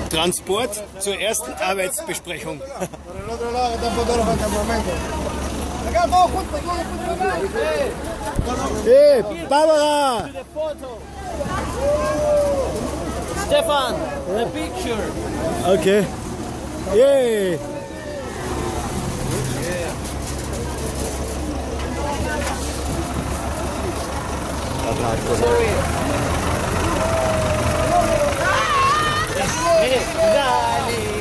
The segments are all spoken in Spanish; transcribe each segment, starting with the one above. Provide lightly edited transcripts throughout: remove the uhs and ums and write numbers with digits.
Transport zur ersten Arbeitsbesprechung. Hey, Barbara! Stefan, the picture. Okay. Yay! Sorry. Dale.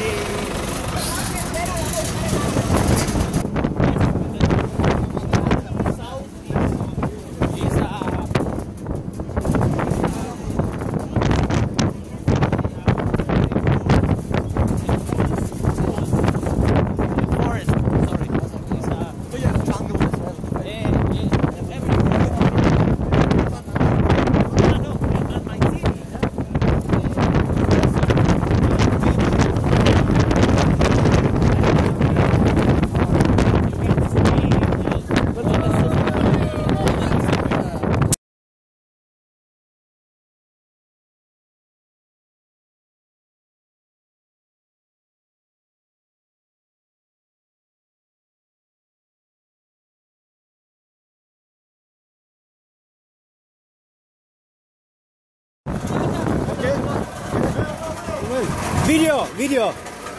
Video!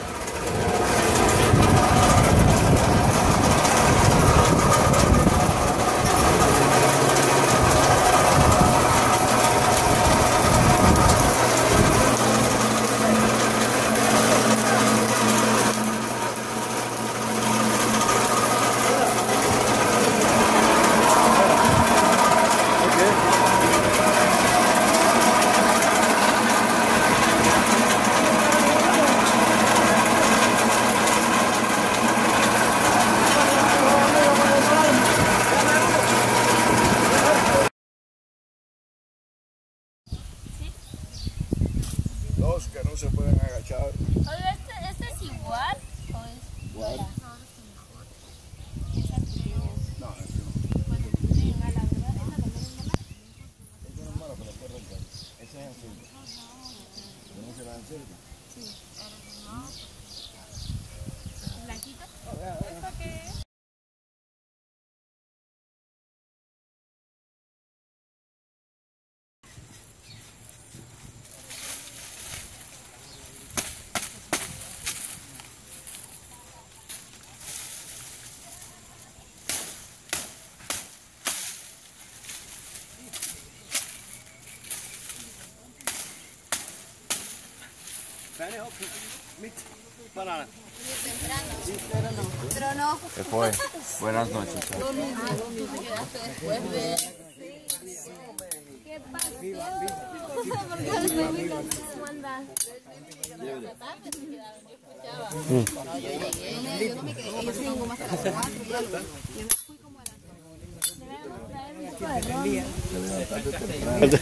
Dos que no se pueden agachar. Oye, ¿este es igual o es igual? No, es malo, pero puede romper. Ese es así. ¿No se va a hacer? Sí. ¿Blanquito? ¿Esto qué es? Kleine Hopfen mit Banane. Pero no. ¿Qué fue? Buenas noches. ¿Qué pasó? ¿Por qué ¿Cómo andas? Yo llegué, yo me quedé, ellos tenían como hasta las 4 y algo. Yo me fui como a las 2.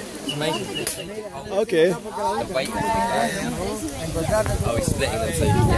Okay. Oh, he's splitting them, so